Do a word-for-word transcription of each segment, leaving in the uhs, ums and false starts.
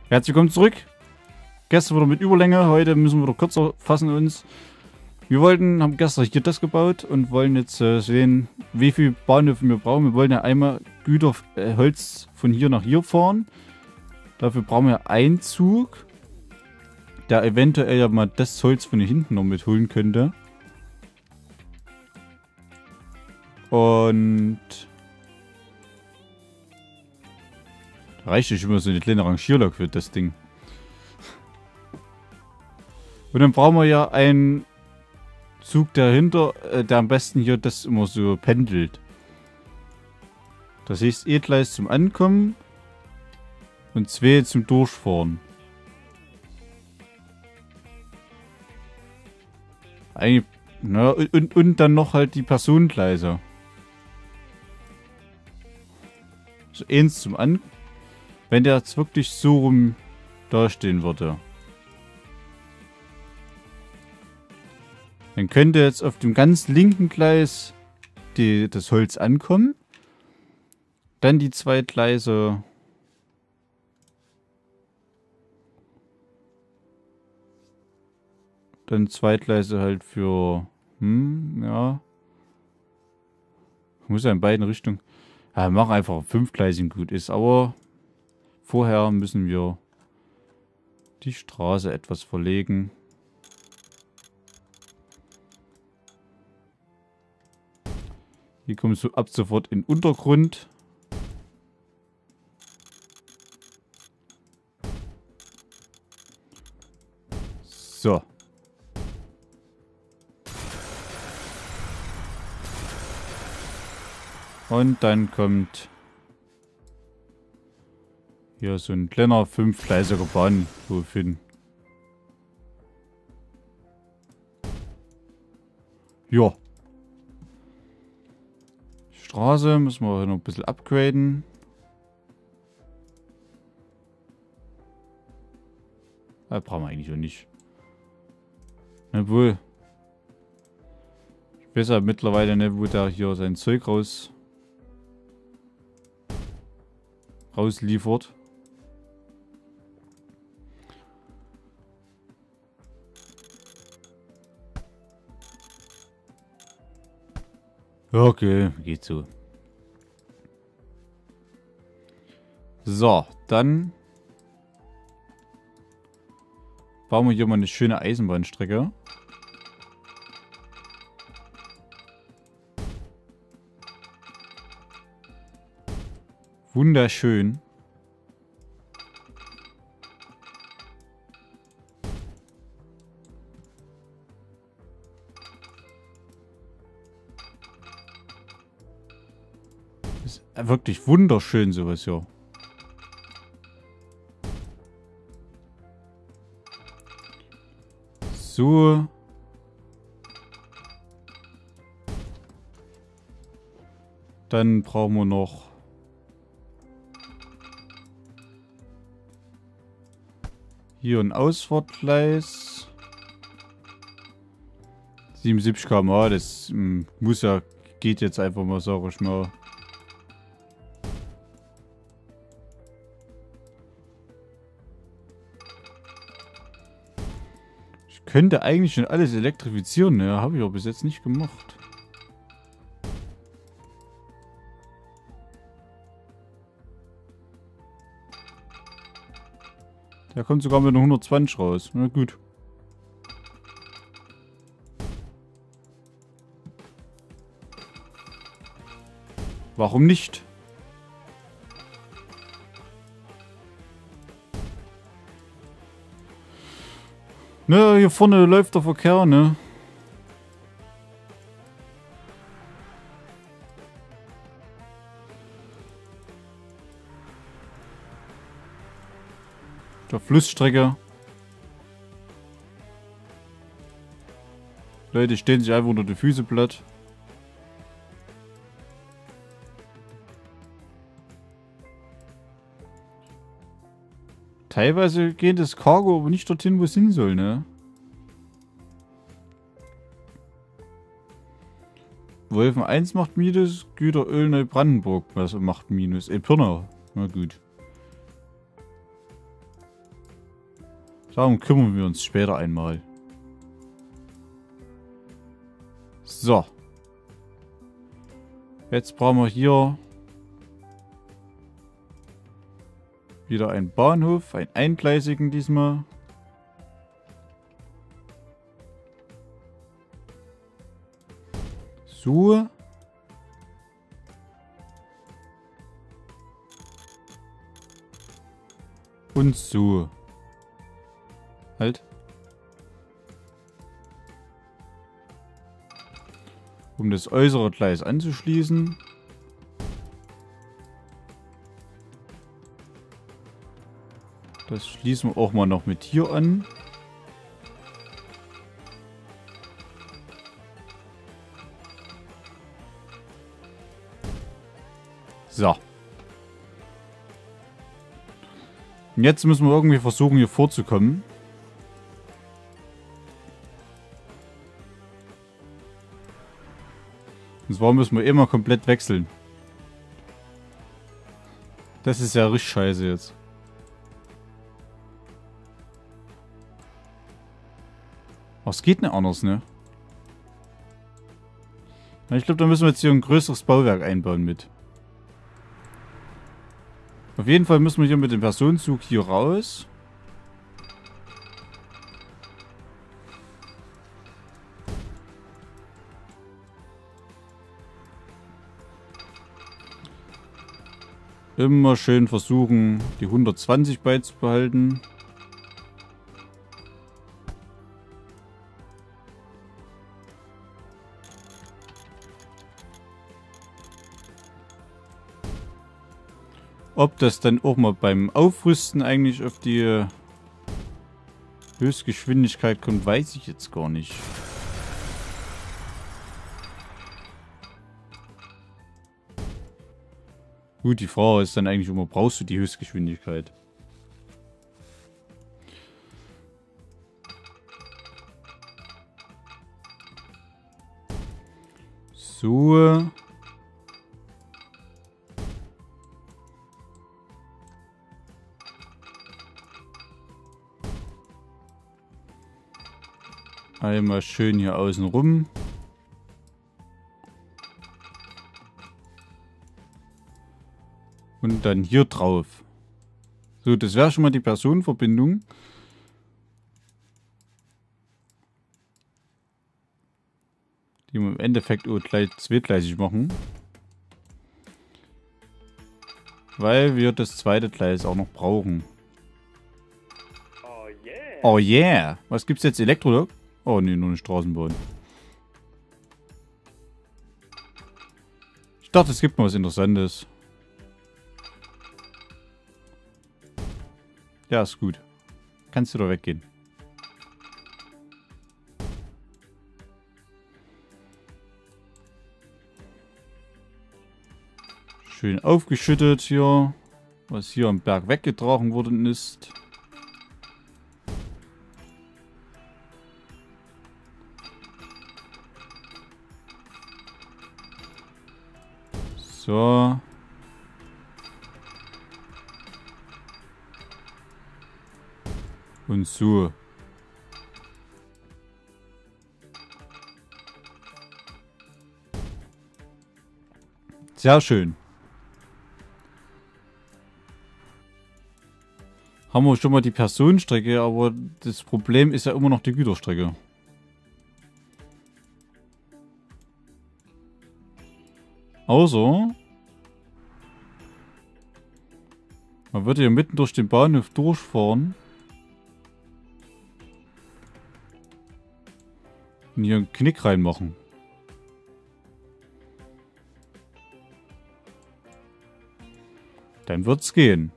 Herzlich willkommen zurück. Gestern wieder mit Überlänge, heute müssen wir wieder kürzer fassen uns. Wir wollten, haben gestern hier das gebaut und wollen jetzt äh, sehen, wie viel Bahnhöfe wir brauchen. Wir wollen ja einmal Güter, äh, Holz von hier nach hier fahren. Dafür brauchen wir einen Zug, der eventuell ja mal das Holz von hier hinten noch mitholen könnte. Und da reicht ja schon mal so eine kleine Rangierlok für das Ding. Und dann brauchen wir ja einen Zug dahinter, äh, der am besten hier das immer so pendelt. Das heißt E-Gleis zum Ankommen und zwei zum Durchfahren. Eigentlich, na, und, und dann noch halt die Personengleise. So eins zum Ankommen. Wenn der jetzt wirklich so rum dastehen würde. Dann könnte jetzt auf dem ganz linken Gleis die, das Holz ankommen. Dann die zwei Gleise. Dann zwei Gleise halt für... Hm, ja. Ich muss ja in beiden Richtungen... Ja, wir machen einfach fünfgleisig gut ist. Aber vorher müssen wir die Straße etwas verlegen. Hier kommst du ab sofort in den Untergrund. So. Und dann kommt hier so ein kleiner fünfgleisiger Bahnhof hin. Ja. Straße müssen wir noch ein bisschen upgraden. Das brauchen wir eigentlich auch nicht. Obwohl. Ich weiß ja mittlerweile nicht, wo der hier sein Zeug raus rausliefert. Okay, geht so. So, dann bauen wir hier mal eine schöne Eisenbahnstrecke. Wunderschön. Ist wirklich wunderschön sowas hier. So. Dann brauchen wir noch hier ein Ausfahrtgleis. siebenundsiebzig Kilometer pro Stunde, das m, muss ja, geht jetzt einfach mal, sag ich mal. Ich könnte eigentlich schon alles elektrifizieren, ne? Habe ich aber bis jetzt nicht gemacht. Der kommt sogar mit einer hundertzwanzig raus. Na gut. Warum nicht? Ne, hier vorne läuft der Verkehr, ne? Der Flussstrecke. Leute stehen sich einfach unter die Füße platt. Teilweise geht das Cargo aber nicht dorthin, wo es hin soll, ne? Wolfen eins macht Minus, Güteröl Neubrandenburg was macht Minus. Äh, Pirna. Na gut. Darum kümmern wir uns später einmal. So. Jetzt brauchen wir hier wieder einen Bahnhof, einen eingleisigen diesmal. So. Und so. Halt. Um das äußere Gleis anzuschließen. Das schließen wir auch mal noch mit hier an. So. Und jetzt müssen wir irgendwie versuchen, hier vorzukommen. Und zwar müssen wir immer komplett wechseln. Das ist ja richtig scheiße jetzt. Aber es geht nicht anders, ne? Ich glaube, da müssen wir jetzt hier ein größeres Bauwerk einbauen mit. Auf jeden Fall müssen wir hier mit dem Personenzug hier raus. Immer schön versuchen, die hundertzwanzig beizubehalten. Ob das dann auch mal beim Aufrüsten eigentlich auf die Höchstgeschwindigkeit kommt, weiß ich jetzt gar nicht. Gut, die Frage ist dann eigentlich immer, brauchst du die Höchstgeschwindigkeit? So. Einmal schön hier außen rum. Und dann hier drauf. So, das wäre schon mal die Personenverbindung. Die wir im Endeffekt auch gleich zweigleisig machen. Weil wir das zweite Gleis auch noch brauchen. Oh yeah. Oh yeah. Was gibt's jetzt? Elektrolok? Oh ne, nur eine Straßenbahn. Ich dachte, es gibt mal was Interessantes. Ja, ist gut. Kannst du doch weggehen. Schön aufgeschüttet hier. Was hier am Berg weggetragen worden ist. So. Und so. Sehr schön. Haben wir schon mal die Personenstrecke, aber das Problem ist ja immer noch die Güterstrecke. Außer man würde ja mitten durch den Bahnhof durchfahren. Und hier einen Knick reinmachen. Dann wird's gehen.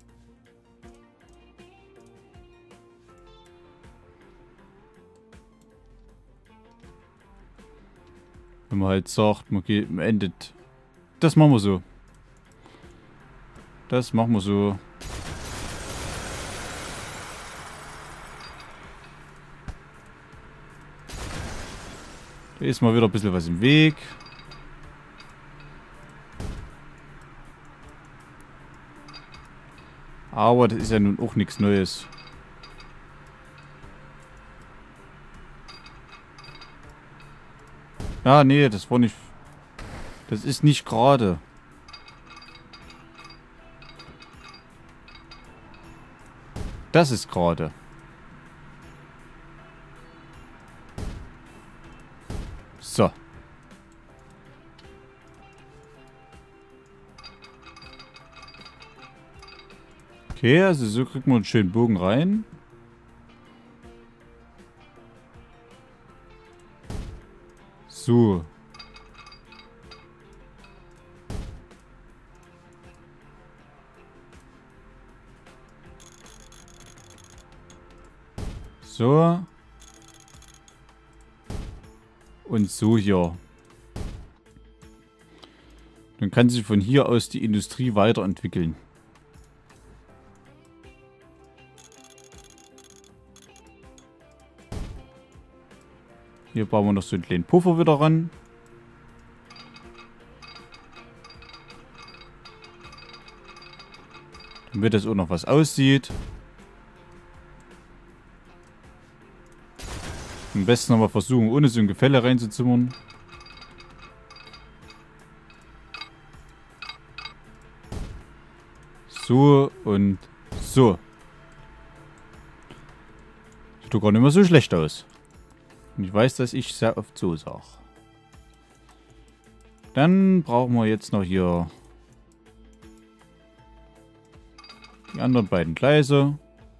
Wenn man halt sagt, man geht, man endet. Das machen wir so. Das machen wir so. Da ist mal wieder ein bisschen was im Weg. Aber das ist ja nun auch nichts Neues. Ah, nee, das war nicht... Das ist nicht gerade. Das ist gerade. So. Okay, also so kriegt man einen schönen Bogen rein. So. So. Und so hier. Dann kann sich von hier aus die Industrie weiterentwickeln. Hier bauen wir noch so einen kleinen Puffer wieder ran. Damit das auch noch was aussieht. Am besten nochmal versuchen, ohne so ein Gefälle reinzuzimmern. So und so. Sieht doch gar nicht mehr so schlecht aus. Und ich weiß, dass ich sehr oft so sage. Dann brauchen wir jetzt noch hier die anderen beiden Gleise.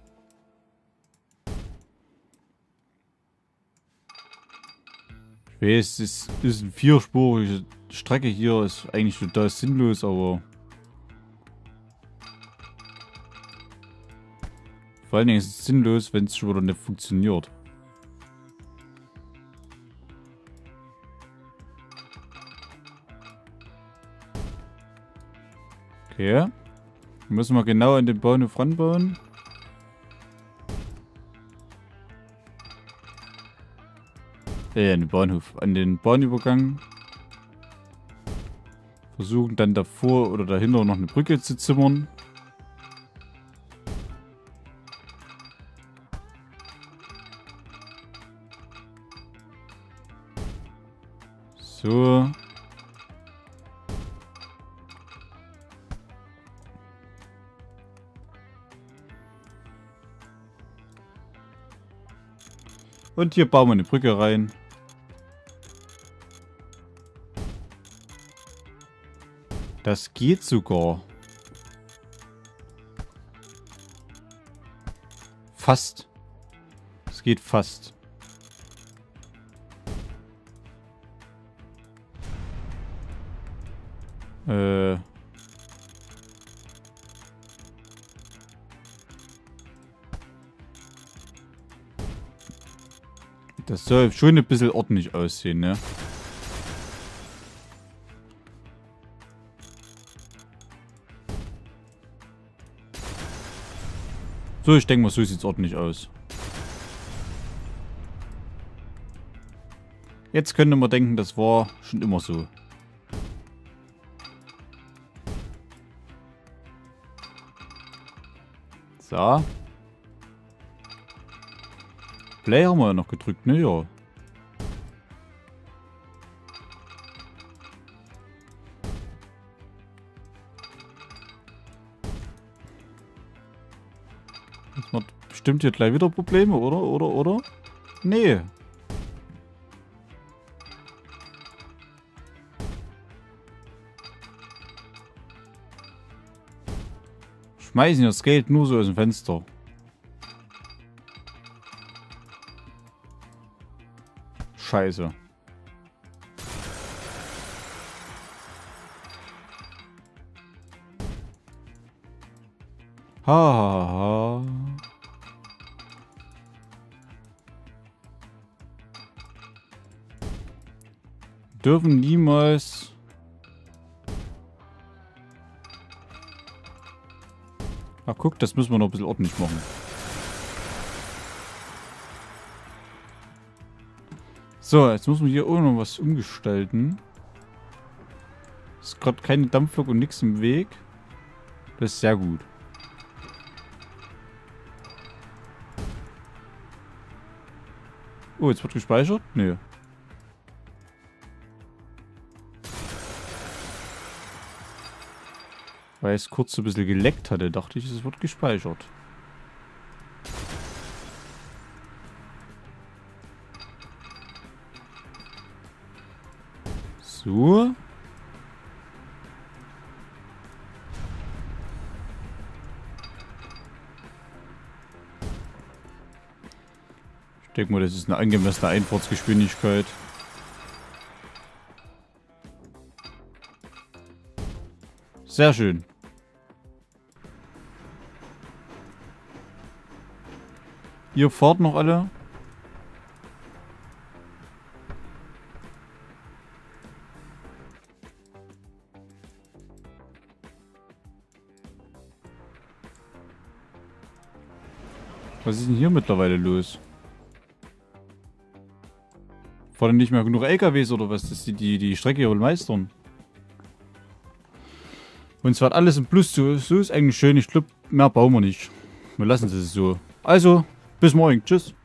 Ich weiß, es ist eine vierspurige Strecke hier, ist eigentlich total sinnlos, aber vor allen Dingen ist es sinnlos, wenn es schon wieder nicht funktioniert. Okay. Müssen wir genau an den Bahnhof ranbauen. Äh, an den Bahnhof. An den Bahnübergang. Versuchen dann davor oder dahinter noch eine Brücke zu zimmern. So. Und hier bauen wir eine Brücke rein. Das geht sogar. Fast. Es geht fast. Äh... Das soll schon ein bisschen ordentlich aussehen, ne? So, ich denke mal, so sieht es ordentlich aus. Jetzt könnte man denken, das war schon immer so. So. Play haben wir ja noch gedrückt, ne? Ja. Das macht bestimmt hier gleich wieder Probleme, oder? Oder? Oder? Nee. Schmeißen das Geld nur so aus dem Fenster. Scheiße. Ha, ha, ha. Dürfen niemals... Ach guck, das müssen wir noch ein bisschen ordentlich machen. So, jetzt müssen wir hier auch noch was umgestalten. Ist gerade keine Dampflok und nichts im Weg. Das ist sehr gut. Oh, jetzt wird gespeichert? Nö. Weil es kurz so ein bisschen geleckt hatte, dachte ich, es wird gespeichert. So. Ich denke mal, das ist eine angemessene Einfahrtsgeschwindigkeit. Sehr schön. Ihr fahrt noch alle. Was ist denn hier mittlerweile los? Fahren nicht mehr genug L K Ws oder was, dass die die, die Strecke hier wohl meistern? Und zwar alles im Plus, so, so ist eigentlich schön. Ich glaube, mehr bauen wir nicht. Wir lassen es so. Also, bis morgen. Tschüss.